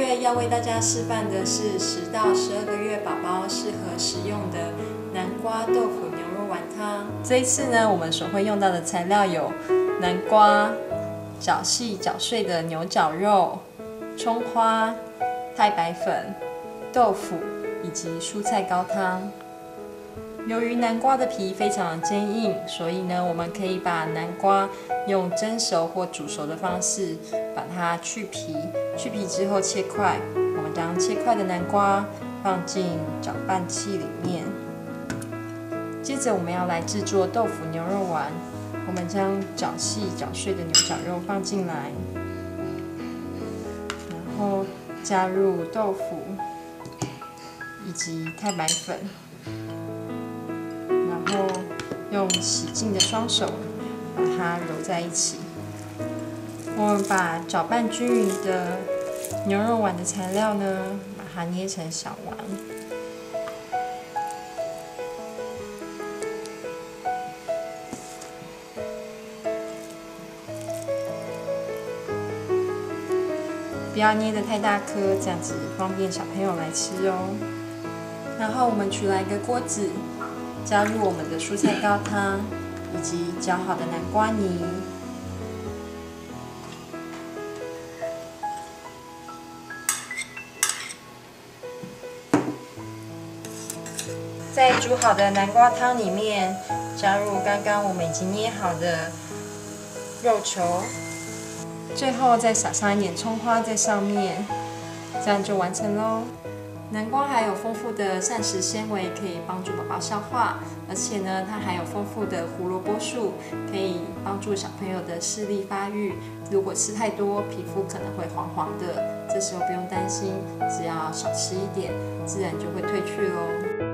月要为大家示范的是10到12个月宝宝适合食用的南瓜豆腐牛肉丸汤。这一次呢，我们所会用到的材料有南瓜、绞细绞碎的牛绞肉、葱花、太白粉、豆腐以及蔬菜高汤。由于南瓜的皮非常的坚硬，所以呢，我们可以把南瓜用蒸熟或煮熟的方式把它去皮。去皮之后切块，我们将切块的南瓜放进搅拌器里面。接着我们要来制作豆腐牛肉丸，我们将绞细绞碎的牛绞肉放进来，然后加入豆腐以及太白粉。然后用洗净的双手把它揉在一起。我们把搅拌均匀的牛肉丸的材料呢，把它捏成小丸。不要捏得太大颗，这样子方便小朋友来吃哦。然后我们取来一个锅子。加入我们的蔬菜高汤以及搅好的南瓜泥，在煮好的南瓜汤里面加入刚刚我们已经捏好的肉球，最后再撒上一点葱花在上面，这样就完成喽。南瓜还有丰富的膳食纤维，可以帮助宝宝消化，而且呢，它还有丰富的胡萝卜素，可以帮助小朋友的视力发育。如果吃太多，皮肤可能会黄黄的，这时候不用担心，只要少吃一点，自然就会褪去喽。